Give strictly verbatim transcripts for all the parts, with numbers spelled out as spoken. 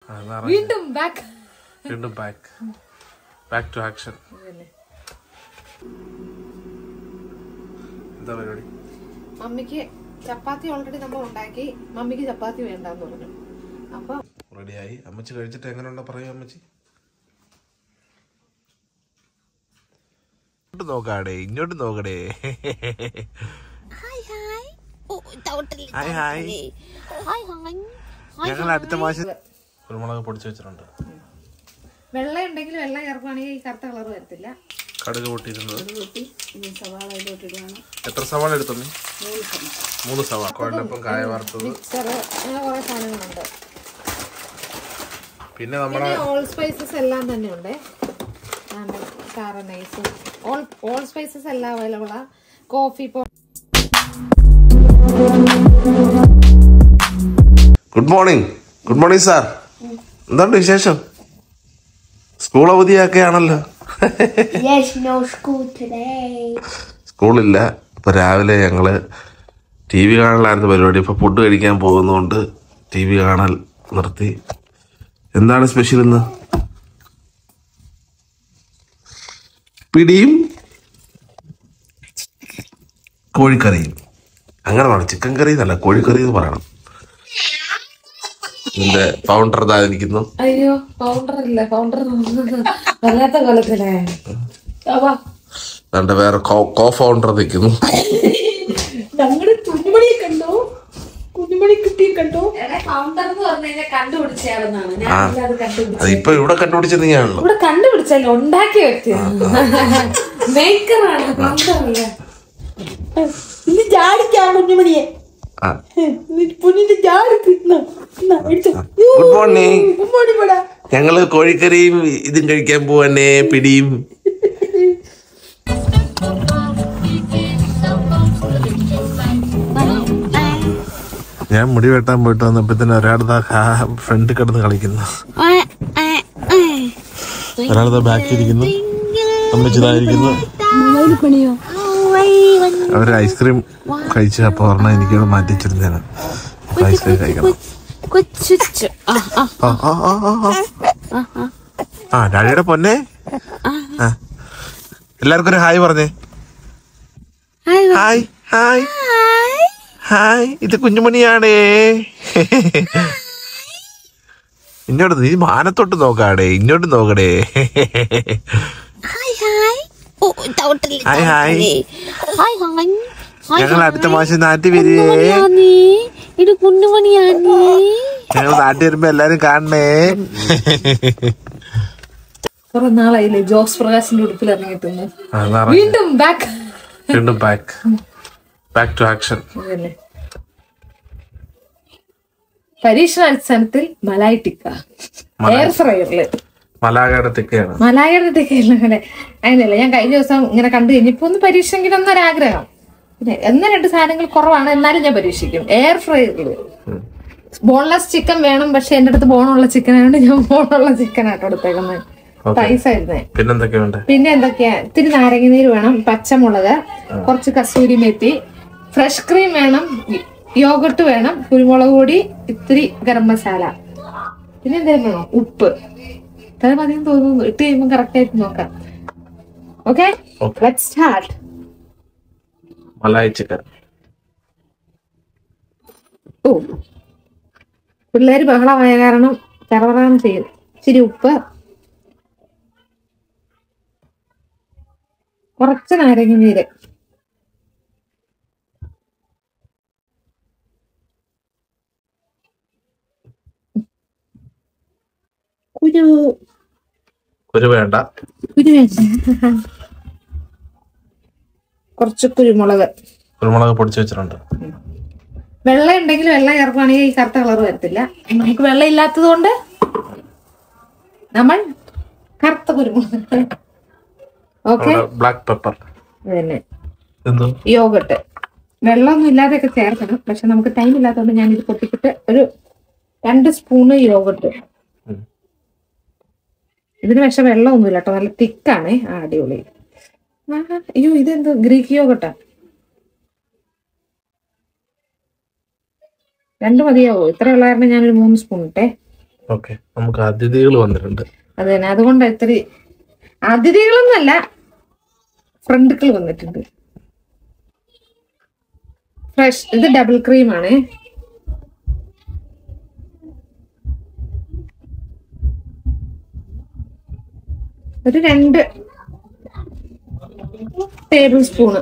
വീണ്ടും ബാക്ക് വീണ്ടും back back to action. എന്താ പരിപാടി? മമ്മിക്ക് ചപ്പാത്തി ഓൾറെഡി നമ്മൾ ഉണ്ടാക്കി. മമ്മിക്ക് ചപ്പാത്തി വേണ്ടെന്ന് പറഞ്ഞു. അപ്പൊ റെഡിയായി. അമ്മച്ചി കഴിച്ചിട്ട് എങ്ങനെയുണ്ടോ പറയൂ അമ്മച്ചി. നോക്കാടേ, ഇങ്ങോട്ട് നോക്കടേ. ഞങ്ങൾ അടുത്ത മാസം കുരുമുളക് പൊടിച്ചു വെച്ചിട്ടുണ്ട്. വെള്ള ഉണ്ടെങ്കിൽ വെള്ള ചേർക്കുകയാണെങ്കിൽ ഈ കറുത്ത കളർ വരത്തില്ല. കടുക് പൊട്ടിയിരുന്നത്. സവാള എത്ര സവാള എടുത്തു? മൂന്ന് സവാള. കൊഴലപ്പം, കായ വറുത്തത്, അങ്ങനെ കുറെ സാധനങ്ങളുണ്ട്. പിന്നെ നമ്മുടെ ഓൾ സ്പൈസസ് എല്ലാം തന്നെ ഉണ്ട്. കാരനൈസും ഓൾ ഓൾ സ്പൈസസ് എല്ലാം അവൈലബിൾ ആ. Coffee powder. Good morning. Good morning sir. എന്തുണ്ട് വിശേഷം? സ്കൂൾ അവധിയൊക്കെയാണല്ലോ. സ്കൂളില്ല. ഇപ്പൊ രാവിലെ ഞങ്ങള് ടി വി കാണലായിരുന്നു പരിപാടി. ഇപ്പൊ ഫുഡ് കഴിക്കാൻ പോകുന്നതുകൊണ്ട് ടി വി കാണൽ നിർത്തി. എന്താണ് സ്പെഷ്യൽ ഇന്ന്? പിടിയും കോഴിക്കറിയും. അങ്ങനെ വേണം. ചിക്കൻ കറി എന്നല്ല, കോഴിക്കറി എന്ന് പറയണം. ഇതിന്റെ ഫൗണ്ടർ ഇതായിരിക്കുന്നു. അയ്യോ, ഫൗണ്ടർ ഇല്ല. ഫൗണ്ടർ വല്ലാത്ത കൊലത്തിലേ. അതുകൊണ്ട് വേറെ കോ ഫൗണ്ടർ നിൽക്കുന്നു. ഞങ്ങളുടെ കുഞ്ഞുമണിയെ കണ്ടോ? കുഞ്ഞുമണി കുട്ടിയെ കണ്ടോ? ഫൗണ്ടർ എന്ന് പറഞ്ഞു കണ്ടുപിടിച്ചാണ്. ഇപ്പൊ ഇവിടെ കണ്ടുപിടിച്ചത് നീയാണല്ലോ. ഇവിടെ കണ്ടുപിടിച്ചല്ലോ, ഉണ്ടാക്കി വെച്ചത് മേക്കറാണ്. ഫൗണ്ടർ അല്ല. ഇത് ജാടിക്കാണ് കുഞ്ഞുമണിയെ. Good morning. ഞങ്ങള് കോഴിക്കറിയും ഇതും കഴിക്കാൻ പോവാനേ, പിടിയും. ഞാൻ മുടി വെട്ടാൻ പോയിട്ട് വന്നപ്പോഴത്തേന് ഒരാളുടെ ഫ്രണ്ട് കിടന്ന് കളിക്കുന്നു, ഒരാളുടെ ബാക്കി ഇരിക്കുന്നു, അമ്മച്ചിതായിരിക്കുന്നു. അവര് ഐസ്ക്രീം കഴിച്ച് അപ്പൊ പറഞ്ഞാൽ എനിക്കത് മാറ്റിച്ചിരുന്നേന്. ഐസ്ക്രീം കഴിക്കണം. ആ ഡാഡിയുടെ പൊന്നെ. എല്ലാവർക്കും ഒരു ഹായ് പറഞ്ഞേ. Hi hi hi. ഇത് കുഞ്ഞുമണിയാണേ. ഇങ്ങോട്ട് നീ മാനത്തോട്ട് നോക്കാടേ, ഇങ്ങോട്ട് നോക്കടേ. Hi hi. ഞങ്ങൾ അടുത്ത മാസം നാട്ടിൽ വരികയെ. ഞങ്ങൾ നാട്ടിൽ വരുമ്പോ എല്ലാരും കാണണേ. കുറെ നാളായില്ലേ ജോസ് പ്രകാശിന്റെ ഉടുപ്പിൽ ഇറങ്ങിയിട്ടുണ്ട്. വീണ്ടും ബാക്ക് വീണ്ടും ബാക്ക് ബാക്ക് ടു ആക്ഷൻ. പരീക്ഷണാടിസ്ഥാനത്തിൽ മലായി ടിക്ക എയർ ഫ്രയറില്. മലാഗയുടെ ടിക്കയാണ്. മലാഗയുടെ ടിക്കയില്ല അങ്ങനെ അങ്ങനെയല്ല. ഞാൻ കഴിഞ്ഞ ദിവസം ഇങ്ങനെ കണ്ടു കഴിഞ്ഞപ്പോ ഒന്ന് പരീക്ഷിക്കണം എന്നൊരാഗ്രഹം. പിന്നെ എന്ന രണ്ട് സാധനങ്ങൾ കുറവാണ്, എന്നാലും ഞാൻ പരീക്ഷിക്കും. എയർ ഫ്രയറില് ബോൺലെസ് ചിക്കൻ വേണം, പക്ഷെ എന്റെ അടുത്ത് ബോണുള്ള ചിക്കൻ ആയതുകൊണ്ട് ഞാൻ ബോണുള്ള ചിക്കൻ ആട്ടോ എടുത്തേക്കുന്നത്. പൈസ ആയിരുന്നേ. പിന്നെ എന്തൊക്കെയാ? ഇത്തിരി നാരങ്ങനീര് വേണം, പച്ചമുളക്, കുറച്ച് കസൂരി മെത്തി, ഫ്രഷ് ക്രീം വേണം, യോഗട്ട് വേണം, കുരുമുളക് പൊടി, ഇത്തിരി ഗരം മസാല, പിന്നെ എന്തെങ്കിലും വേണം, ഉപ്പ്. അത് മതിയെന്ന് തോന്നുന്നു. ഇട്ട് കഴിയുമ്പോൾ കറക്റ്റ് ആയിട്ട് നോക്കാം. Okay, let's start. Malai chicken. ഓ, പിള്ളേര് ബഹളമായ കാരണം ചറവറാന്ന് ചെയ്യും. ഇച്ചിരി ഉപ്പ്, കുറച്ച് നാരങ്ങനീര്, കുരു കുരു വേണ്ട കുരു വേണ്ട കുറച്ച് കുരുമുളക് കുരുമുളക് പൊടിച്ചു വെച്ചിട്ടുണ്ട്. വെള്ള ഉണ്ടെങ്കിൽ വെള്ള ചേർക്കുകയാണെങ്കിൽ ഈ കറുത്ത കളർ വരത്തില്ല. നമുക്ക് വെള്ള ഇല്ലാത്തത് കൊണ്ട് നമ്മൾ കറുത്ത കുരുമുളക്. Okay, black pepper. അതന്നെ. യോഗട്ട് വെള്ളമൊന്നും ഇല്ലാതെയൊക്കെ ചേർക്കണം, പക്ഷെ നമുക്ക് ടൈം ഇല്ലാത്തതുകൊണ്ട് ഞാൻ ഇത് പൊട്ടിച്ചിട്ട് ഒരു രണ്ട് സ്പൂണ് യോഗട്ട്. ഇതിന് പക്ഷെ വെള്ളമൊന്നുമില്ല കേട്ടോ, നല്ല തിക്കാണേ. ആ അടിപൊളി. അയ്യോ, ഇതെന്തോ ഗ്രീക്ക് യോഗട്ടാ. രണ്ട് മതിയാവോ? ഇത്ര ഉള്ളായിരുന്നു. ഞാനൊരു മൂന്ന് സ്പൂൺ ഇട്ടേ. ഓക്കെ, നമുക്ക് അതിഥികൾ വന്നിട്ടുണ്ട്. അതെ, അതുകൊണ്ട് ഇത്തിരി അതിഥികളൊന്നല്ല, ഫ്രണ്ടുക്കൾ വന്നിട്ടുണ്ട്. ഫ്രഷ്, ഇത് ഡബിൾ ക്രീം ആണ്. ഒരു രണ്ട് ടേബിൾ സ്പൂണ്.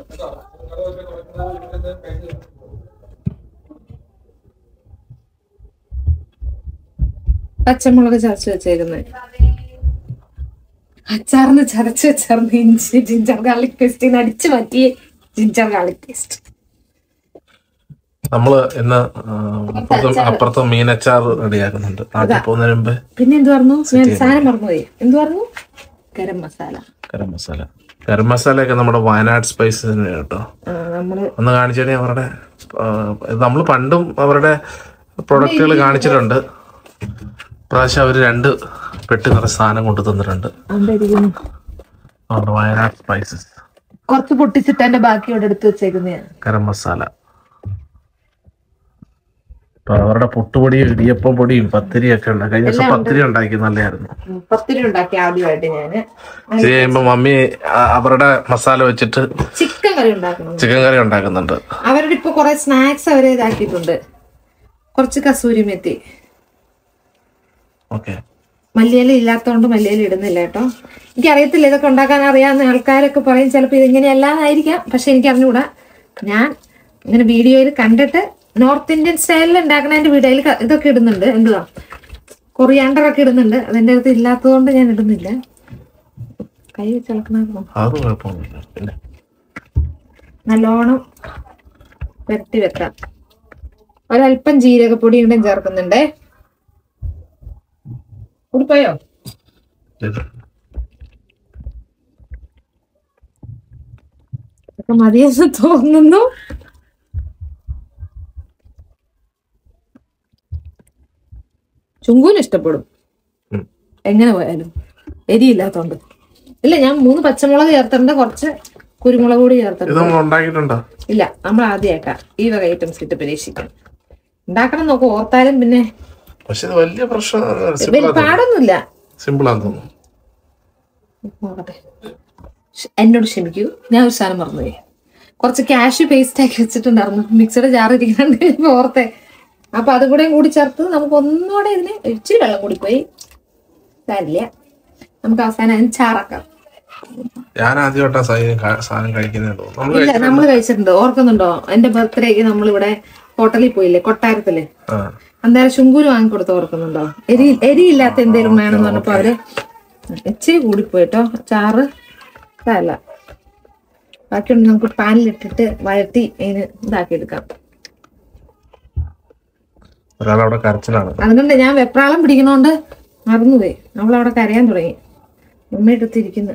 പച്ചമുളക് ചതച്ച് വെച്ചേക്കുന്നത്, അച്ചാറിന് ചതച്ച് വെച്ചാർന്ന് ഇഞ്ചി ജിഞ്ചർ ഗാർലിക് പേസ്റ്റ് അടിച്ചു മാറ്റിയ ജിഞ്ചർ ഗാർലിക് പേസ്റ്റ്. നമ്മള് ഇന്ന് അപ്പുറത്ത് മീനച്ചാർ റെഡിയാക്കുന്നുണ്ട്. നാട്ടിൽ പോകുന്നതിന് മുമ്പ് പിന്നെ എന്ത് പറഞ്ഞു, സാധനം മറന്നുപോയി. എന്ത് പറഞ്ഞു? ഗരം മസാല. ഗരം മസാല ഗരം മസാല ഒക്കെ നമ്മുടെ വയനാട് സ്പൈസസ് കേട്ടോ. ഒന്ന് കാണിച്ചേ അവരുടെ. നമ്മൾ പണ്ടും അവരുടെ പ്രൊഡക്റ്റുകൾ കാണിച്ചിട്ടുണ്ട്. പ്രാവശ്യം അവര് രണ്ട് പെട്ടി നിറയെ സാധനം കൊണ്ടു തന്നിട്ടുണ്ട്. വയനാട് സ്പൈസസ് കുറച്ച് പൊട്ടിച്ചിട്ട് എന്റെ ബാക്കിയോടെ എടുത്ത് വെച്ചേക്കുന്ന ഗരം മസാല. അവരുടെ പുട്ടുപൊടിയും ഇടിയപ്പം പൊടിയും പത്തിരി ഒക്കെ ഉണ്ട്. കഴിഞ്ഞ ദിവസം പത്തിരി ഉണ്ടാക്കി, നല്ലതായിരുന്നു. പത്തിരി ഉണ്ടാക്കി ആദ്യമായിട്ട് ഞാന്. ഇത് കഴിയുമ്പോ മമ്മി അവരുടെ മസാല വെച്ചിട്ട് ചിക്കൻ കറി ഉണ്ടാക്കുന്നു ചിക്കൻ കറി ഉണ്ടാക്കുന്നുണ്ട്. അവരുടെ ഇപ്പൊ കുറെ സ്നാക്സ് അവര് ഇതാക്കിയിട്ടുണ്ട്. കുറച്ച് കസൂരി മെത്തി. മല്ലിയില ഇല്ലാത്തതുകൊണ്ട് മല്ലിയില ഇടുന്നില്ല കേട്ടോ. എനിക്ക് അറിയത്തില്ല, ഇതൊക്കെ ഉണ്ടാക്കാൻ അറിയാവുന്ന ആൾക്കാരൊക്കെ പറയും ചിലപ്പോൾ ഇതിങ്ങനെയല്ലാന്നായിരിക്കാം. പക്ഷെ എനിക്ക് അറിഞ്ഞുകൂടാ. ഞാൻ ഇങ്ങനെ വീഡിയോയിൽ കണ്ടിട്ട് നോർത്ത് ഇന്ത്യൻ സ്റ്റൈലിൽ ഉണ്ടാക്കണതിന്റെ വീഡിയോയിൽ ഇതൊക്കെ ഇടുന്നുണ്ട്. എന്തുവാ, കൊറിയാണ്ടർ ഒക്കെ ഇടുന്നുണ്ട്. അതിന്റെ അടുത്ത് ഇല്ലാത്തതുകൊണ്ട് ഞാൻ ഇടുന്നില്ല. കൈ വെച്ചിളക്കണോ? നല്ലോണം വരട്ടി വെക്കാം. ഒരല്പം ജീരകപ്പൊടി കൂടെ ചേർക്കുന്നുണ്ടേ. കൂടിപ്പോയോ? ഒക്കെ മതിയെന്ന് തോന്നുന്നു. ചുങ്കൂന് ഇഷ്ടപ്പെടും എങ്ങനെ പോയാലും, എരിയില്ലാത്തോണ്ട്. ഇല്ല, ഞാൻ മൂന്ന് പച്ചമുളക് ചേർത്തിട്ടുണ്ട്, കുറച്ച് കുരുമുളക് കൂടി ചേർത്തിട്ടുണ്ട്. ഇല്ല, നമ്മൾ ആദ്യമായിട്ടാ ഈ വക ഐറ്റംസ് ഇട്ട് പരീക്ഷിക്കാം. ഉണ്ടാക്കണം നോക്കും, ഓർത്താലും പിന്നെ വലിയ പാടൊന്നുമില്ല. എന്നോട് ക്ഷമിക്കൂ, ഞാൻ ഒരു സാധനം മറന്നുപോയി. കുറച്ച് കാഷ്യൂ പേസ്റ്റ് ആക്കി വെച്ചിട്ടുണ്ടായിരുന്നു മിക്സിയുടെ ജാർ ഇരിക്കുന്നുണ്ട് ഓർത്തെ. അപ്പൊ അതും കൂടെയും കൂടി ചേർത്ത് നമുക്ക് ഒന്നുകൂടെ ഇതിന് ഇച്ചിരി വെള്ളം കൂടി പോയി കാര്യമില്ല. നമുക്ക് അവസാനം അതിന് ചാറാക്കാം. ഇല്ല, നമ്മള് കഴിച്ചിട്ടുണ്ട്. ഓർക്കുന്നുണ്ടോ? എന്റെ ബർത്ത്ഡേക്ക് നമ്മളിവിടെ ഹോട്ടലിൽ പോയില്ലേ, കൊട്ടാരത്തില്. അന്നേരം ശുങ്കൂര് വാങ്ങിക്കൊടുത്ത് ഓർക്കുന്നുണ്ടോ? എരി എരിയില്ലാത്ത എന്തേലും വേണമെന്ന് പറഞ്ഞപ്പോ അവര് ഇച്ചിരി കൂടിപ്പോയിട്ടോ ചാറ്. അതല്ല, ബാക്കിയുണ്ട് നമുക്ക് പാനിലിട്ടിട്ട് വഴറ്റി അതിന് ഇതാക്കി എടുക്കാം. അതുകൊണ്ട് ഞാൻ വെപ്രാളം പിടിക്കുന്നോണ്ട് മറന്നുപോയി. നമ്മളവിടെ കരയാൻ തുടങ്ങി. ഉമ്മയെടുത്തിരിക്കുന്നു.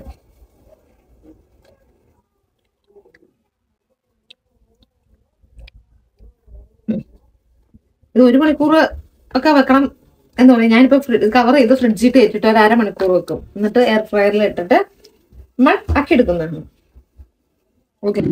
ഇത് ഒരു മണിക്കൂർ ഒക്കെ വെക്കണം എന്ന് പറയും. ഞാനിപ്പോ കവർ ചെയ്ത് ഫ്രിഡ്ജിൽ കയറ്റിട്ട് ഒരു അരമണിക്കൂർ വെക്കും. എന്നിട്ട് എയർ ഫ്രയറിൽ ഇട്ടിട്ട് നമ്മൾ ആക്കിയെടുക്കുന്നതാണ്. ഓക്കെ,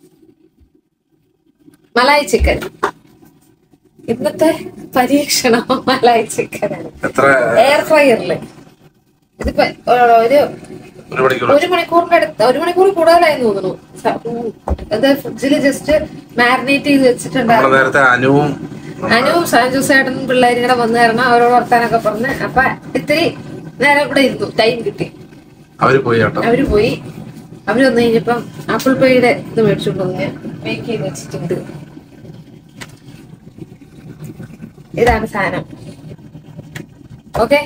മലായി ചിക്കൻ ഇന്നത്തെ പരീക്ഷണം മലായി ചിക്കനാണ് എയർ ഫ്രയറില്. ഇതിപ്പോ ഒരു ഒരു മണിക്കൂറിന്റെ അടുത്ത്, ഒരു മണിക്കൂർ കൂടുതലായി തോന്നുന്നു. അത് ഫ്രിഡ്ജില് ജസ്റ്റ് മാരിനേറ്റ് ചെയ്ത് വെച്ചിട്ടുണ്ടായിരുന്നു. അനുവും സാഞ്ചു ചേട്ടനും പിള്ളേരും കൂടെ വന്നു തരണം, അവരോട് വർത്താനൊക്കെ പറഞ്ഞ്. അപ്പൊ ഇത്തിരി നേരം കൂടെ ഇരുന്നു, ടൈം കിട്ടി. അവര് പോയി അവര് പോയി അവര് വന്നു കഴിഞ്ഞപ്പം ആപ്പിൾ പേയുടെ ഇത് മേടിച്ചോണ്ട് വന്ന് മേക്ക് ചെയ്ത് വെച്ചിട്ടുണ്ട്. ഇതാണ് സാധനം. ഓക്കെ,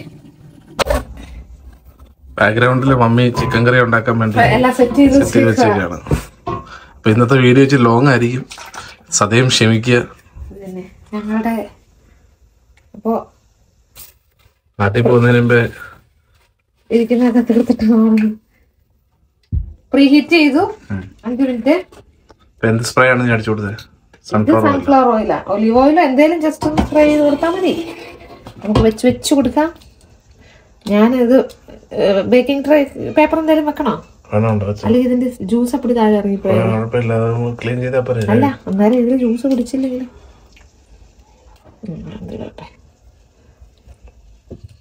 ബാക്ക്ഗ്രൗണ്ടില് മമ്മി ചിക്കൻ കറി ഉണ്ടാക്കാൻ വേണ്ടി എല്ലാം സെറ്റ് ചെയ്ത് വെച്ചിരിക്കുകയാണ്. അപ്പൊ ഇന്നത്തെ വീഡിയോ വെച്ച് ലോങ് ആയിരിക്കും, സദയം ക്ഷമിക്കുക. ഞങ്ങളുടെ അപ്പോ നാട്ടിൽ പോകുന്നതിന് മുമ്പേ ഇരിക്കുന്നതൊക്കെ തീർത്തിട്ട് പ്രീഹീറ്റ് ചെയ്തു. അഞ്ചു മിനിറ്റ്. എന്ത് സ്പ്രേ ആണ് ഞാൻ അടിച്ചു കൊടുത്തത്? സൺഫ്ലവർ ഓയിലാ, ഒലിവ് ഓയിലോ എന്തേലും ജസ്റ്റ് ഒന്ന് സ്പ്രേ ചെയ്ത് കൊടുത്താൽ മതി. നമുക്ക് വെച്ച് വെച്ച് കൊടുക്കാം. ഞാനിത് ബേക്കിംഗ് ട്രേ പേപ്പർ എന്തേലും വെക്കണോ? അല്ലെങ്കിൽ ഇതിന്റെ ജ്യൂസ് അപ്പടി താഴെ ഇറങ്ങിപ്പോയാ? അല്ല, അന്നേരം ഇതിൽ ജ്യൂസ് കുടിച്ചില്ലെങ്കിൽ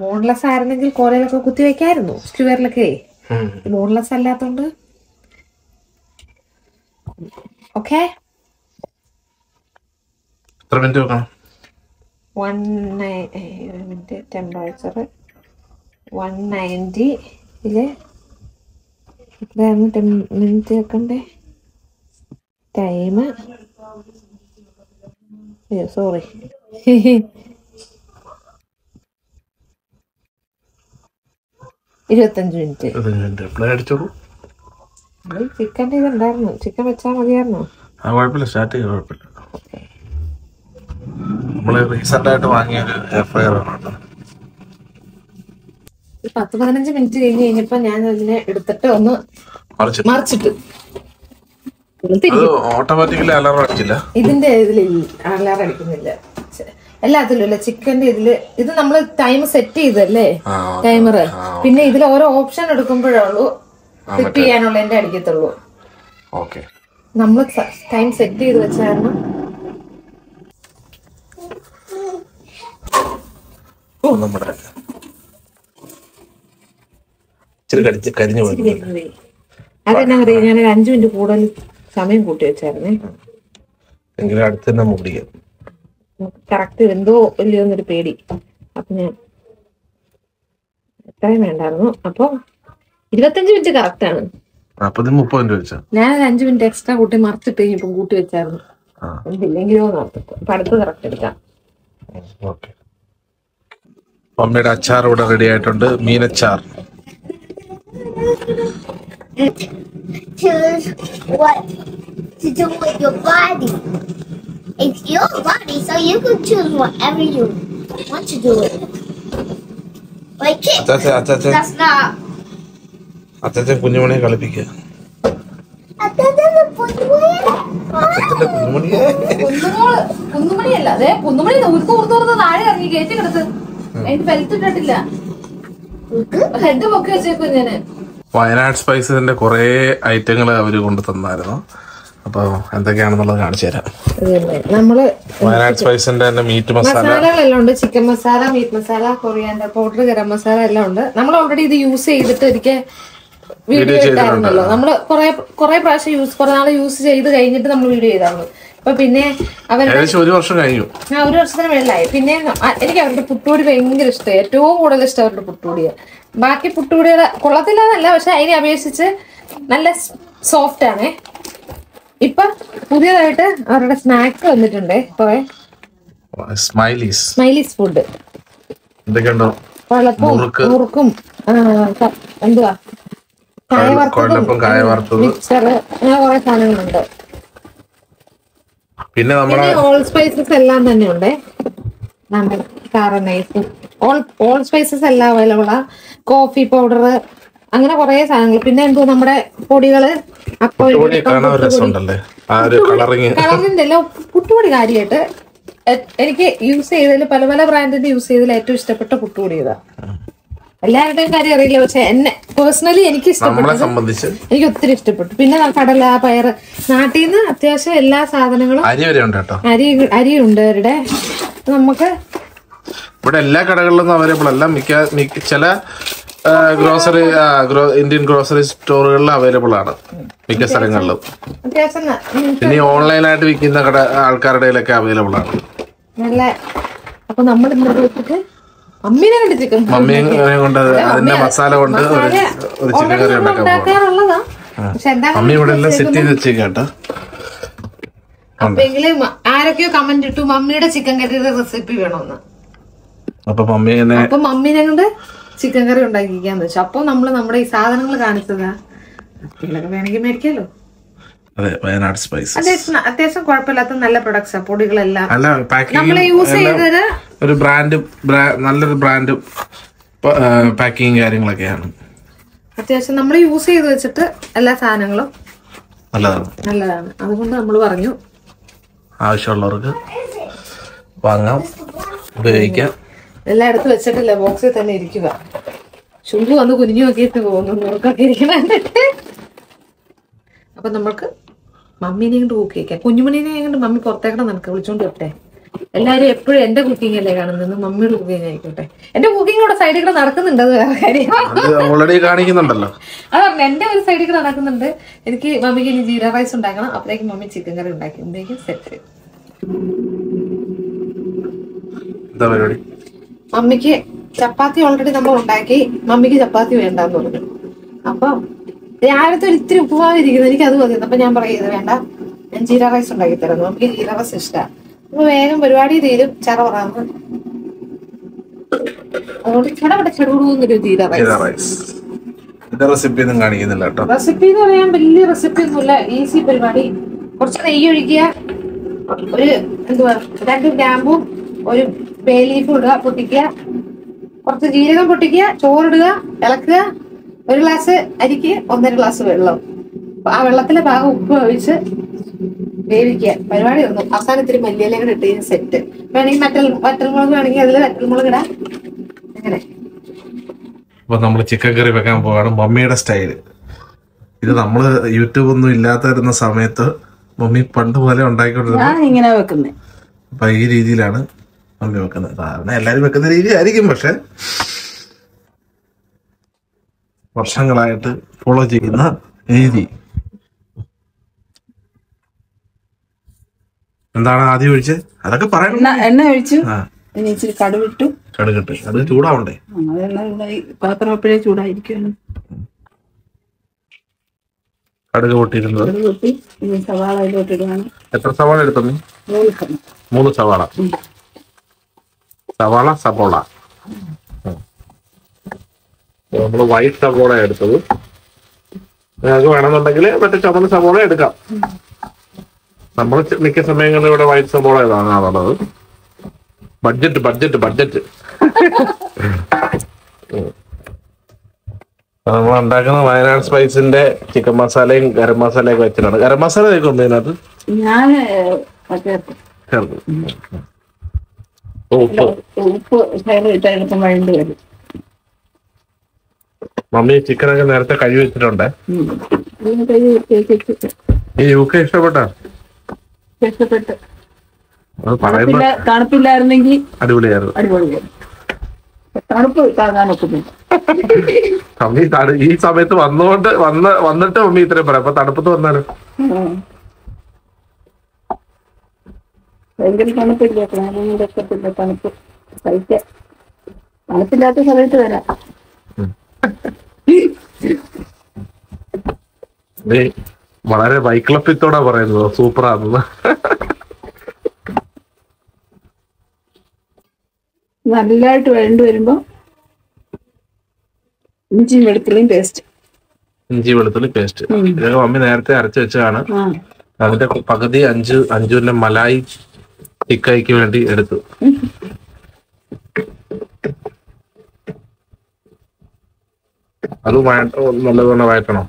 ബോൺലെസ് ആയിരുന്നെങ്കിൽ കോലയിലൊക്കെ കുത്തി വെക്കായിരുന്നു സ്ക്വയറിലൊക്കെ. ബോൺലെസ് അല്ലാത്തോണ്ട് okay. One minute temperature one നയൻറ്റിയില് എത്രയായിരുന്നു മിനിറ്റ് വെക്കണ്ടേ? ടൈം സോറി ഇരുപത്തഞ്ച് മിനിറ്റ്. ചിക്കൻ്റെ ഇതുണ്ടായിരുന്നു, ചിക്കൻ വെച്ചാൽ മതിയായിരുന്നു. സ്റ്റാർട്ട് ചെയ്യ കുഴപ്പമില്ല. നമ്മള് റീസെന്റ് ആയിട്ട് വാങ്ങിയൊരു എയർ ഫ്രയർ ആണ്. പത്ത് പതിനഞ്ച് മിനിറ്റ് കഴിഞ്ഞ് കഴിഞ്ഞപ്പോ ഞാൻ അതിനെ എടുത്തിട്ട് ഒന്ന് മറിച്ചിട്ട് ഓട്ടോമാറ്റിക്കലി അലാറം അടിച്ചില്ല. ഇതിന്റെ ഇതില് അലാറം അടിക്കുന്നില്ല എല്ലാത്തിലും അല്ല. ചിക്കന്റെ ഇതില് ഇത് നമ്മള് ടൈം സെറ്റ് ചെയ്തല്ലേ ടൈമർ. പിന്നെ ഇതിൽ ഓരോ ഓപ്ഷൻ എടുക്കുമ്പോഴേ ഉള്ളൂ സെറ്റ് ചെയ്യാനുള്ള എന്റെ അടിക്കത്തുള്ളൂ. നമ്മള് ടൈം സെറ്റ് ചെയ്ത് വെച്ചായിരുന്നു. അതെന്നാ പറയാ, ഞാനൊരു അഞ്ചു മിനിറ്റ് കൂടുതൽ സമയം കൂട്ടി വെച്ചായിരുന്നേ. കറക്റ്റ് എന്തോ ഇല്ലയോ എന്നൊരു പേടി. അപ്പൊ ഞാൻ എത്രയും വേണ്ടായിരുന്നു. അപ്പൊ ഇരുപത്തഞ്ച് മിനിറ്റ് കറക്റ്റ് ആണ്. ഞാനൊരു അഞ്ചു മിനിറ്റ് എക്സ്ട്രാ കൂട്ടി മറിച്ചിട്ട് കഴിഞ്ഞപ്പോ കൂട്ടി വെച്ചായിരുന്നു. ഇല്ലെങ്കിലോ നടത്തിട്ട് അപ്പൊ അടുത്ത് കറക്റ്റ് എടുക്കാം. മമ്മിയുടെ അച്ചാർ ഇവിടെ റെഡി ആയിട്ടുണ്ട്. മീനച്ചാർ. Choose what to do with your body. It's your body, so you can choose whatever you want to do with it. Like it. That's not. അച്ഛൻ കുഞ്ഞുമണിയെ കളിപ്പിക്കുക. കുന്നുമണിയല്ല, അതെ കുന്നുമണി ഊർത്ത് ഊർത്ത് ഊർത്ത് താഴെ ഇറങ്ങി കയറ്റി കിടത്ത്. അതിന് ബെൽറ്റ് ഇട്ടിട്ടില്ല, ഹെഡ് പൊക്കി വെച്ചേക്കും ഞാന്. വയനാട് സ്പൈസസിന്റെ കുറെ ഐറ്റങ്ങൾ അവര് കൊണ്ടു തന്നായിരുന്നു. അപ്പൊ എന്തൊക്കെയാണെന്നുള്ളത് കാണിച്ചു തരാം. നമ്മള് വയനാട് സ്പൈസിന്റെ തന്നെ മീറ്റ് മസാല മസാലകളെല്ലാം ഉണ്ട്. Chicken masala, meat masala, coriander powder, garam masala എല്ലാം ഉണ്ട്. നമ്മൾ ഓൾറെഡി ഇത് യൂസ് ചെയ്തിട്ട് ഒരിക്കൽ വീഡിയോ ചെയ്തായിരുന്നല്ലോ. നമ്മള് കുറെ കുറെ പ്രാവശ്യം യൂസ് കുറെ നാള് യൂസ് ചെയ്ത് കഴിഞ്ഞിട്ട് നമ്മൾ വീഡിയോ ചെയ്തായിരുന്നു. അപ്പൊ പിന്നെ അവരുടെ ഒരു വർഷം കഴിഞ്ഞു. ആ ഒരു വർഷത്തിന് മേളിലായി. പിന്നെ എനിക്ക് അവരുടെ പുട്ടുപൊടി ഭയങ്കര ഇഷ്ടമായി. ഏറ്റവും കൂടുതൽ ഇഷ്ടം അവരുടെ പുട്ടുപൊടിയാണ്. ബാക്കി പുട്ടുപൊടിയുടെ കൊള്ളത്തില്ലാന്നല്ല, പക്ഷെ അതിനെ അപേക്ഷിച്ച് നല്ല സോഫ്റ്റ് ആണ്. ഇപ്പൊ പുതിയതായിട്ട് അവരുടെ സ്നാക്സ് വന്നിട്ടുണ്ട്. കുറെ സ്മൈലീസ് സ്മൈലീസ് ഫുഡ്, വെള്ളപ്പും മുറുക്കും എന്തുവാ കായ വറുത്തതും മിക്സർ, അങ്ങനെ കുറെ സാധനങ്ങളുണ്ട്. പിന്നെ നമ്മുടെ ഓൾ സ്പൈസസ് എല്ലാം തന്നെ ഉണ്ട്. കാറനൈസും ഓൾ ഓൾ സ്പൈസസ് എല്ലാം അവൈലബിൾ ആ. കോഫി പൗഡർ, അങ്ങനെ കുറെ സാധനങ്ങൾ. പിന്നെ എന്തോ നമ്മുടെ പൊടികള് കളറിന്റെ എല്ലാം പുട്ടുപൊടി കാര്യമായിട്ട് എനിക്ക് യൂസ് ചെയ്തതിൽ പല പല ബ്രാൻഡിന്റെ യൂസ് ചെയ്തതിൽ ഏറ്റവും ഇഷ്ടപ്പെട്ട പുട്ടുപൊടി ഇതാ. എല്ലാവരുടെയും കാര്യം അറിയില്ല, പക്ഷെ എന്നെ പേഴ്സണലി എനിക്ക് ഇഷ്ടപ്പെട്ടു, എനിക്ക് ഒത്തിരി ഇഷ്ടപ്പെട്ടു. പിന്നെ കടല, പയറ്, നാട്ടിൽ നിന്ന് അത്യാവശ്യം എല്ലാ സാധനങ്ങളും അരി അരിയുണ്ട് അവരുടെ. നമുക്ക് ഇവിടെ എല്ലാ കടകളിലൊന്നും അവൈലബിൾ അല്ല. മിക്ക ചില ഗ്രോസറി ഇന്ത്യൻ ഗ്രോസറി സ്റ്റോറുകളിൽ അവൈലബിൾ ആണ് മിക്ക സ്ഥലങ്ങളിലും. പിന്നെ ഓൺലൈനായിട്ട് വിൽക്കുന്ന കട ആൾക്കാരുടെ അവൈലബിൾ ആണ്. നല്ല അപ്പൊ നമ്മൾ മമ്മീനെ കണ്ട് ചിക്കൻ മമ്മിയെ കൊണ്ട് അതിന്റെ മസാല കൊണ്ട് ഒരു ചിക്കൻ കറി ഉണ്ടാക്കാറുള്ളതാ. മമ്മി ഇവിടെ എല്ലാം സെറ്റ് ചെയ്ത് വെച്ചേക്കാട്ടോ. അപ്പെങ്കിലും ആരൊക്കെയോ കമന്റ് ഇട്ടു മമ്മിയുടെ ചിക്കൻ കറിയുടെ റെസിപ്പി വേണമെന്ന്. അപ്പൊ മമ്മി അപ്പൊ മമ്മീനെ കൊണ്ട് ചിക്കൻ കറി ഉണ്ടാക്കിക്കാന്ന് വെച്ചു. അപ്പൊ നമ്മള് നമ്മുടെ ഈ സാധനങ്ങൾ കാണിച്ചതാ. വേണമെങ്കിൽ മേടിക്കാലോ. അതെ, വയനാട് സ്പൈസസ് അത്യാവശ്യം കുഴപ്പമില്ലാത്ത നല്ല പ്രൊഡക്ട്സാ. പൊടികളെല്ലാം നമ്മള് യൂസ് ചെയ്തത് ഒരു ബ്രാൻഡ്, നല്ലൊരു ബ്രാൻഡ് പാക്കിങ് കാര്യങ്ങളൊക്കെയാണ്. അത്യാവശ്യം നമ്മൾ യൂസ് ചെയ്ത് വെച്ചിട്ട് എല്ലാ സാധനങ്ങളും നല്ലതാണ് നല്ലതാണ് അതുകൊണ്ട് നമ്മൾ പറഞ്ഞു ആവശ്യമുള്ളവർക്ക് വാങ്ങാം, ഉപയോഗിക്കാം. എല്ലാം എടുത്ത് വെച്ചിട്ടില്ല, ബോക്സിൽ തന്നെ ഇരിക്കുക. ചുണ്ടു വന്ന് കുനിഞ്ഞു നോക്കിയിട്ട് പോകുന്നു നോക്കൊക്കെ ഇരിക്കണ. അപ്പൊ നമ്മൾക്ക് മമ്മീനെ കൊണ്ട് കുക്ക് കഴിക്കാം. കുഞ്ഞുമണീനെ കൊണ്ട് മമ്മി പുറത്തേക്കണം നടക്കുക, വിളിച്ചോണ്ട് വിട്ടെ. എല്ലാരും എപ്പോഴും എന്റെ കുക്കിംഗ് അല്ലേ കാണുന്നത്, മമ്മിയുടെ കുക്കിംഗ് ആയിക്കോട്ടെ. എന്റെ കുക്കിംഗ് കൂടെ സൈഡിൽ കൂടെ നടക്കുന്നുണ്ട്, അത് വേറെ കാര്യം. ഓൾറെഡി കാണിക്കുന്നുണ്ടല്ലോ. അത് പറഞ്ഞു, എന്റെ ഒരു സൈഡിൽ കൂടെ നടക്കുന്നുണ്ട്. എനിക്ക് മമ്മിക്ക് ഇനി ജീര റൈസ് ഉണ്ടാക്കണം, അപ്പോഴേക്കും മമ്മി ചിക്കൻ കറി ഉണ്ടാക്കി സെറ്റ്. എന്താ പരിപാടി? മമ്മിക്ക് ചപ്പാത്തി ഓൾറെഡി നമ്മൾ ഉണ്ടാക്കി, മമ്മിക്ക് ചപ്പാത്തി വേണ്ടെന്ന് പറഞ്ഞു. അപ്പൊ രാവിലത്തെ ഒരു ഇത്തിരി ഉപ്പുമാവ് ഇരിക്കുന്നത്, എനിക്ക് അത് മതി. അപ്പൊ ഞാൻ പറയുന്നത് വേണ്ട, ഞാൻ ജീര റൈസ് ഉണ്ടാക്കി തരുന്നു, നമുക്ക് ജീര റൈസ് ഇഷ്ടമാണ്. അപ്പൊ വേഗം പരിപാടി തീരും, ചറ പറയാന്ന്. അതുകൊണ്ട് ചടപടെ ചടുകൂന്നൊരു ജീര റൈസ്. റെസിപ്പി ഒന്നും കാണിക്കുന്നില്ല കേട്ടോ. റെസിപ്പി എന്ന് പറയാൻ വലിയ റെസിപ്പി ഒന്നുമില്ല, ഈസി പരിപാടി. കുറച്ച് നെയ്യ് ഒഴിക്കുക, ഒരു എന്തുവാ രണ്ട് ഗ്രാമ്പും ഒരു ബേ ലീഫും ഇടുക, പൊട്ടിക്കുക, കുറച്ച് ജീരകം പൊട്ടിക്കുക, ചോറിടുക, ഇളക്കുക, ഒരു ഗ്ലാസ് അരിക്ക് ഒന്നര ഗ്ലാസ് വെള്ളം, ആ വെള്ളത്തിലെ ഭാഗം ഉപ്പ് ഒഴിച്ച് വേവിക്കുക. പരിപാടി ഒന്നും അവസാനം ഇത്തിരി മല്ലിയില കൂടെ ഇട്ട് കഴിഞ്ഞാൽ സെറ്റ്. വേണമെങ്കിൽ മറ്റൽ വറ്റൽമുളക് വേണമെങ്കിൽ അതിൽ വറ്റൽമുളക് ഇടാം. അങ്ങനെ അപ്പൊ നമ്മള് ചിക്കൻ കറി വെക്കാൻ പോവാണ് മമ്മിയുടെ സ്റ്റൈല്. ഇത് നമ്മള് യൂട്യൂബ് ഒന്നും ഇല്ലാത്ത സമയത്ത് മമ്മി പണ്ട് പോലെ ഉണ്ടാക്കിക്കൊണ്ടിരുന്നത് ഇങ്ങനെ വെക്കുന്നത്. അപ്പൊ ഈ രീതിയിലാണ് മമ്മി വെക്കുന്നത്. സാധാരണ എല്ലാരും വെക്കുന്ന രീതി ആയിരിക്കും, പക്ഷെ വർഷങ്ങളായിട്ട് ഫോളോ ചെയ്യുന്ന രീതി. എന്താണ് ആദ്യം ഒഴിച്ചത്? അതൊക്കെ പറയണം. എണ്ണ ഒഴിച്ചു, ഇനി ഇച്ചിരി കടുവിട്ടു. കടുകിട്ട് അത് ചൂടാവണ്ടേ? പാത്രം എപ്പോഴേ ചൂടായിരിക്കും. കടുക് പൊട്ടിയിരുന്നത് കടുക് പൊട്ടി ഇനി സവാള അതിലോട്ട് ഇടുകയാണ്. എത്ര സവാള എടുത്തു? മൂന്ന് മൂന്ന് സവാള. സവാള സവോള നമ്മള് വൈറ്റ് സവോള എടുത്തത്. നിങ്ങൾക്ക് വേണമെന്നുണ്ടെങ്കിൽ മറ്റേ ചുമന്ന സവോള എടുക്കാം. നമ്മൾ മിക്ക സമയങ്ങളിൽ ഇവിടെ വൈറ്റ് സവോള വാങ്ങാറുള്ളത്. ബഡ്ജറ്റ് ബഡ്ജറ്റ് ബഡ്ജറ്റ് നമ്മൾ ഉണ്ടാക്കുന്ന വയനാട് സ്പൈസിന്റെ ചിക്കൻ മസാലയും ഗരം മസാലയും ഒക്കെ വെച്ചിട്ടാണ്. ഗരം മസാല തേക്കും ഇതിനകത്ത് ഞാൻ ചേർക്കും. ഉപ്പ് ഉപ്പ് ഇട്ടെടുപ്പം വഴണ്ട് വരും. മമ്മി ചിക്കനൊക്കെ നേരത്തെ കഴുകി വെച്ചിട്ടുണ്ടേ. ഈ യു കെ ഇഷ്ടപ്പെട്ടാ? ഇഷ്ടപ്പെട്ട്. അത് പറയുമ്പോ തണുപ്പില്ലായിരുന്നെങ്കിൽ അടിപൊളിയായിരുന്നു. അടിപൊളിയായിരുന്നു. തണുപ്പ് താങ്ങാനൊക്കുന്നില്ല. മമ്മി ഈ സമയത്ത് വന്നുകൊണ്ട് വന്ന് വന്നിട്ട് മമ്മി ഇത്രയും പറയാം. അപ്പൊ തണുപ്പത്ത് വന്നാലും ഭയങ്കര തണുപ്പില്ല, ഇഷ്ടപ്പെട്ടില്ല തണുപ്പ് സഹിക്കാൻ. തണുപ്പില്ലാത്ത സമയത്ത് വരാം. വളരെ വൈക്ലപ്യത്തോടെ പറയുന്നത് സൂപ്പറാണെന്ന്. നല്ലതായിട്ട് വേണ്ടി വരുമ്പോ ഇഞ്ചി വെളുത്തുള്ളിയും പേസ്റ്റ്. ഇഞ്ചി വെളുത്തുള്ളി പേസ്റ്റ് ഇതൊക്കെ മമ്മി നേരത്തെ അരച്ച് വെച്ചതാണ്. അതിന്റെ പകുതി അഞ്ച് അഞ്ചുവിന്റെ മലായി ടിക്കായിക്ക് വേണ്ടി എടുത്തു. അത് നല്ലതുപോലെ വഴറ്റണം.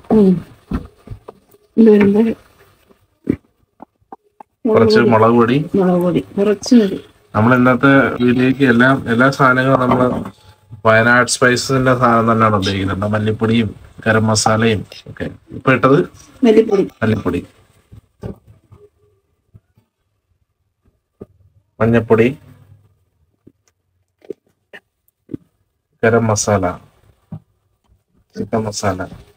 കുറച്ച് മുളക് പൊടി മുളക് പൊടി കുറച്ച് മതി. നമ്മൾ ഇന്നത്തെ വീട്ടിലേക്ക് എല്ലാം എല്ലാ സാധനങ്ങളും നമ്മള് വയനാട് സ്പൈസിന്റെ സാധനം തന്നെയാണ് ഉപയോഗിക്കുന്നത്. മല്ലിപ്പൊടിയും ഗരം മസാലയും ഒക്കെ. ഇപ്പൊ ഇട്ടത് മല്ലിപ്പൊടി മല്ലിപ്പൊടി മഞ്ഞപ്പൊടി ഗരം മസാല ചിക്കൻ മസാല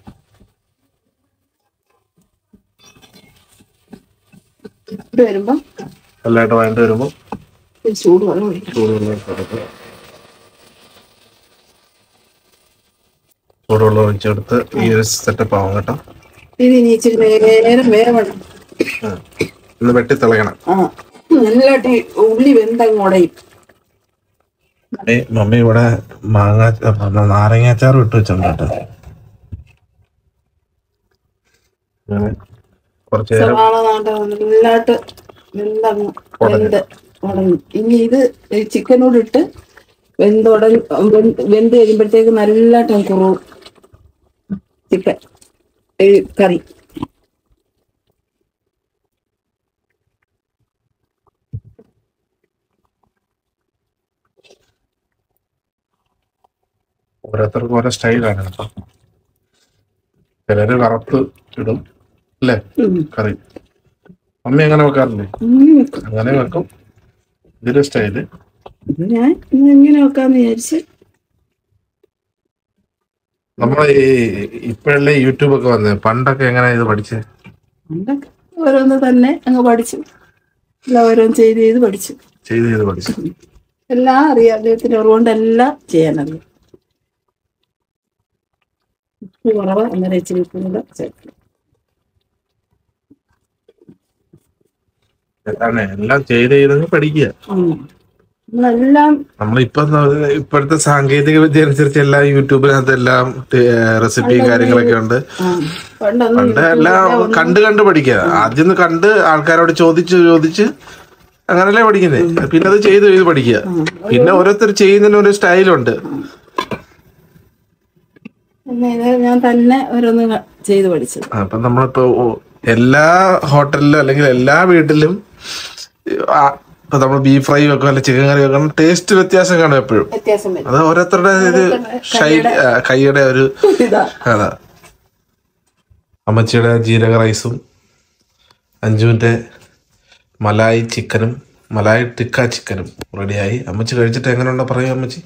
വരുമ്പോ നല്ലതായിട്ട് വഴണ്ട് വരുമ്പോ ചൂട് വെള്ളം ചൂടുവെള്ളം ചൂടുവെള്ളം ഒഴിച്ചെടുത്ത് ഈ ഒരു സെറ്റപ്പ് ആവും കേട്ടോ. ഇത് ഇനി ഇച്ചിരി നേരം വേവണം. ഒന്ന് വെട്ടി തിളയണം. ആ നല്ലതായിട്ട് ഉള്ളി വെന്തങ്ങോടയും. മമ്മി ഇവിടെ മാങ്ങ നാരങ്ങാച്ചാർ ഇട്ട് വെച്ചിട്ടുണ്ട് കേട്ടോ. കുറച്ച് നേരം സവാള നല്ലതായിട്ട് വെന്തങ്ങ് വെന്ത് ഉടഞ്ഞു. ഇനി ഇത് ചിക്കനോട് ഇട്ട് വെന്തുടഞ്ഞ് വെന്ത് കഴിയുമ്പോഴത്തേക്ക് നല്ലതായിട്ട് കുറവും ചിക്കൻ കറി. ഓരോരുത്തർക്കും ഓരോ സ്റ്റൈലാണ് കേട്ടോ. ചിലര് വറുത്ത് ഇടും അല്ലേ കറി. മമ്മി അങ്ങനെ വെക്കാറില്ലേ? അങ്ങനെ വെക്കും. ഇതിന്റെ സ്റ്റൈല് ഇത് ഞാൻ ഇന്ന് ഇങ്ങനെ വെക്കാന്ന് വിചാരിച്ച്. നമ്മളെ ഈ ഇപ്പഴല്ലേ യൂട്യൂബ് ഒക്കെ വന്നേ, പണ്ടൊക്കെ എങ്ങനെ ഇത് പഠിച്ചേ? പണ്ടൊക്കെ ഓരോന്ന് തന്നെ അങ്ങ് പഠിച്ചു, എല്ലാം ഓരോന്ന് ചെയ്ത് ചെയ്ത് പഠിച്ചു ചെയ്ത് ചെയ്ത് പഠിച്ചു. എല്ലാം അറിയാം, അദ്ദേഹത്തിന്റെ അറിവുകൊണ്ട് എല്ലാം ചെയ്യാനറിയാം. ഉപ്പ് കുറവ് അന്നേരം ഇച്ചിരി ഉപ്പും കൂടെ ചേർക്കണം. എല്ലാം ചെയ്ത് ചെയ്തങ്ങ് പഠിക്കുക. നമ്മളെല്ലാം നമ്മളിപ്പൊ ഇപ്പോഴത്തെ സാങ്കേതിക വിദ്യ അനുസരിച്ച് എല്ലാം യൂട്യൂബിനകത്ത് എല്ലാം റെസിപ്പിയും കാര്യങ്ങളൊക്കെ ഉണ്ട്. പണ്ട് എല്ലാം കണ്ട് കണ്ട് പഠിക്കുക. ആദ്യം കണ്ട് ആൾക്കാരോട് ചോദിച്ച് ചോദിച്ച് അങ്ങനല്ലേ പഠിക്കുന്നേ. പിന്നെ അത് ചെയ്ത് ചെയ്ത് പഠിക്കുക. പിന്നെ ഓരോരുത്തർ ചെയ്യുന്നതിന് ഒരു സ്റ്റൈലുണ്ട്. ഞാൻ തന്നെ ഓരോന്ന് ചെയ്ത് പഠിച്ചു. അപ്പൊ നമ്മളിപ്പോ എല്ലാ ഹോട്ടലിലും അല്ലെങ്കിൽ എല്ലാ വീട്ടിലും ഇപ്പൊ നമ്മൾ ബീഫ് ഫ്രൈ വെക്കും അല്ലെങ്കിൽ ചിക്കൻ കറി വെക്കണം, ടേസ്റ്റ് വ്യത്യാസം കാണും എപ്പോഴും. അത് ഓരോരുത്തരുടെ ഒരു ശൈലി, കൈയുടെ ഒരു അതാ. അമ്മച്ചിയുടെ ജീരക റൈസും അഞ്ജുവിന്റെ മലായി ചിക്കനും മലായി ടിക്ക ചിക്കനും റെഡിയായി. അമ്മച്ചി കഴിച്ചിട്ട് എങ്ങനെയുണ്ടോ പറയൂ അമ്മച്ചി.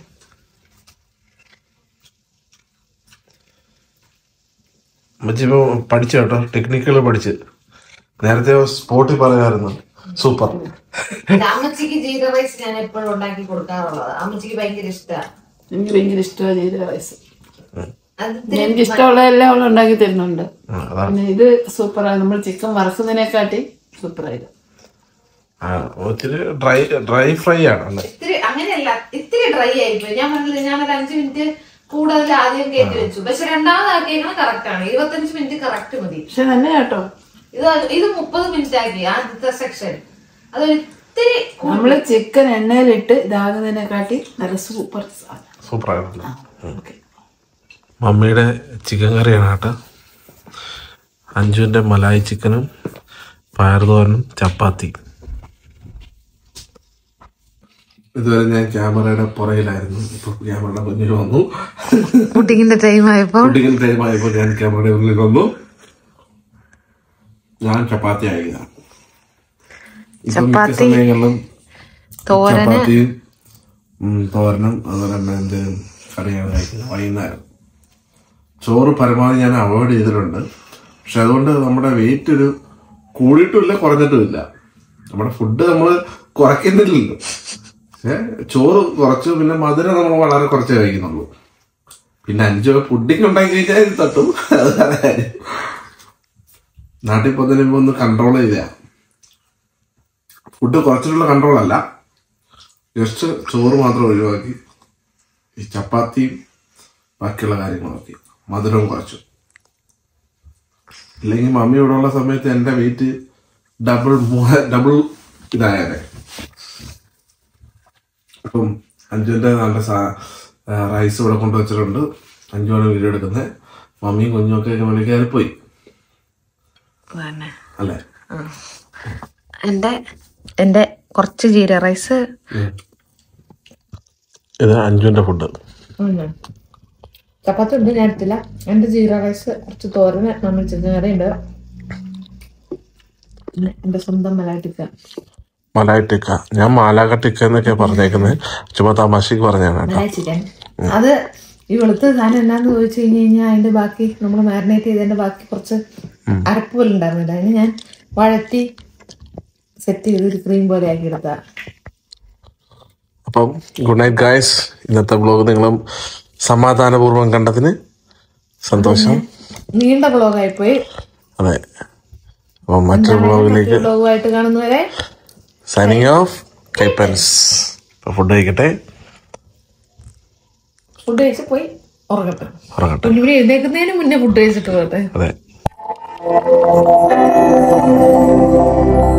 അമ്മച്ചി ഇപ്പൊ പഠിച്ചു കേട്ടോ, ടെക്നിക്കുകൾ പഠിച്ച്. നേരത്തെ സ്പോട്ടിൽ പറയാമായിരുന്നു. സൂപ്പർ. അമ്മച്ചിക്ക് ജീരക റൈസ് ഞാൻ എപ്പോഴും ഉണ്ടാക്കി കൊടുക്കാറുള്ളത്. അമ്മച്ചിക്ക് ഭയങ്കര ഇഷ്ടമാണ്. എനിക്ക് ഭയങ്കര ഇഷ്ടമാണ് ജീരക റൈസ്. എനിക്ക് ഇഷ്ടമുള്ള എല്ലാം അവൾ ഉണ്ടാക്കി തരുന്നുണ്ട്. പിന്നെ ഇത് സൂപ്പറായി. നമ്മൾ ചിക്കൻ വറക്കുന്നതിനെക്കാട്ടി സൂപ്പറായി. ഒത്തിരി ഡ്രൈ ഡ്രൈ ഫ്രൈ ആണ്. ഇത്തിരി അങ്ങനെയല്ല, ഇത്തിരി ഡ്രൈ ആയിപ്പോയി. ഞാൻ പറഞ്ഞില്ല, ഞാനൊരു അഞ്ചു മിനിറ്റ് കൂടുതൽ ആദ്യം കയറ്റി വെച്ചു. പക്ഷെ രണ്ടാമത് ആക്കിയേക്കണം കറക്റ്റ് ആണ്. ഇരുപത്തഞ്ച് മിനിറ്റ് കറക്റ്റ് മതി. പക്ഷെ തന്നെ കേട്ടോ, ഇത് ഇത് മുപ്പത് മിനിറ്റ് ആക്കി ആദ്യത്തെ സെക്ഷൻ. അത് ഇത്തിരി നമ്മള് ചിക്കൻ എണ്ണയിലിട്ട് ഇതാകുന്നതിനെക്കാട്ടി നല്ല സൂപ്പർ സൂപ്പർ ആയിട്ടുണ്ട്. മമ്മിയുടെ ചിക്കൻ കറിയാണ് കേട്ടോ. അഞ്ജുവിന്റെ മലായി ചിക്കനും പയറുതോരനും ചപ്പാത്തി. ഇതുവരെ ഞാൻ ക്യാമറയുടെ പുറയിലായിരുന്നു. ഇപ്പൊ ക്യാമറയുടെ മുന്നിൽ വന്നു. പുഡിങ്ങിന്റെ ടൈം ആയപ്പോ പുഡിങ്ങിന്റെ ടൈം ആയപ്പോ ഞാൻ ക്യാമറയുടെ മുന്നിൽ വന്നു. ഞാൻ ചപ്പാത്തി ആയിരുന്നു. ഇപ്പൊ മിക്ക സമയങ്ങളിലും ചപ്പാത്തിയും തോരനും അതുപോലെ തന്നെ എന്ത് കറിയാണ് കഴിക്കുന്നത് വൈകുന്നേരം. ചോറ് പരമാവധി ഞാൻ അവോയ്ഡ് ചെയ്തിട്ടുണ്ട്. പക്ഷെ അതുകൊണ്ട് നമ്മുടെ വെയിറ്റ് ഒരു കൂടിയിട്ടുമില്ല കുറഞ്ഞിട്ടുമില്ല. നമ്മുടെ ഫുഡ് നമ്മൾ കുറയ്ക്കുന്നില്ലല്ലോ. പക്ഷെ ചോറ് കുറച്ച്, പിന്നെ മധുരം നമ്മൾ വളരെ കുറച്ച് കഴിക്കുന്നുള്ളൂ. പിന്നെ അഞ്ചോ പുഡിങ് ഉണ്ടാക്കി കഴിഞ്ഞാൽ ഇത് തട്ടും. അത് കാര്യം നാട്ടിൽ പൊതുവെ ഒന്ന് കൺട്രോൾ ചെയ്ത ഫുഡ് കുറച്ചിട്ടുള്ള കൺട്രോൾ അല്ല, ജസ്റ്റ് ചോറ് മാത്രം ഒഴിവാക്കി ഈ ചപ്പാത്തിയും ബാക്കിയുള്ള കാര്യങ്ങളൊക്കെ മധുരവും കുറച്ചു. ഇല്ലെങ്കിൽ മമ്മി ഇവിടെ ഉള്ള സമയത്ത് എൻ്റെ വെയിറ്റ് ഡബിൾ ഡബിൾ ഇതായാലേ. അപ്പം അഞ്ജുവിൻ്റെ നല്ല റൈസ് ഇവിടെ കൊണ്ടുവച്ചിട്ടുണ്ട്. അഞ്ജുവാണ് വീഡിയോ എടുക്കുന്നത്. മമ്മിയും കുഞ്ഞുമൊക്കെ മണി കയറിപ്പോയി അല്ലേ. എന്റെ എന്റെ കുറച്ച് ജീര റൈസ്, ഇത് അഞ്ജുവിന്റെ ഫുഡ്. ചപ്പാത്തി ഉണ്ട്, ഞാൻ എടുത്തില്ല. എന്റെ ജീര റൈസ്, കുറച്ച് തോരന്, നമ്മൾ ചിക്കൻ കറി ഉണ്ട്, എന്റെ സ്വന്തം മലായി ടിക്ക. മലായി ടിക്ക. ഞാൻ മാലാക ടിക്ക എന്നൊക്കെ പറഞ്ഞേക്കുന്നത്, ചുമ്മാ തമാശക്ക് പറഞ്ഞാണ് മലായി ചിക്കൻ. അത് ഈ വെളുത്ത സാധനം എന്നാന്ന് ചോദിച്ചു കഴിഞ്ഞ് കഴിഞ്ഞാൽ അതിന്റെ ബാക്കി നമ്മൾ മാരിനേറ്റ് ചെയ്തതിന്റെ ബാക്കി കുറച്ച് അരപ്പ് പോലെ ഉണ്ടായിരുന്നില്ല. അതിന് ഞാൻ വഴറ്റി സെറ്റ് ചെയ്ത് ഒരു ക്രീം പോലെ ആക്കി എടുത്ത. അപ്പം ഗുഡ് നൈറ്റ് ഗായ്സ്. ഇന്നത്തെ വ്ലോഗ് നിങ്ങളും സമാധാനപൂർവ്വം കണ്ടതിന് സന്തോഷം. നീണ്ട വ്ലോഗായി പോയി. അതെ. അപ്പം മറ്റൊരു വ്ലോഗിലേക്ക് വ്ലോഗുമായിട്ട് കാണുന്നവരെ സൈനിങ് ഓഫ് കൈപ്പൻസ്. ഇപ്പൊ ഫുഡ് കഴിക്കട്ടെ. ഫുഡ് കഴിച്ച് പോയി ഉറങ്ങട്ടെ. ഉറങ്ങട്ടെ. ഇവിടെ എഴുന്നേക്കുന്നതിന് മുന്നേ ഫുഡ് കഴിച്ചിട്ട് പോകട്ടെ. അതെ.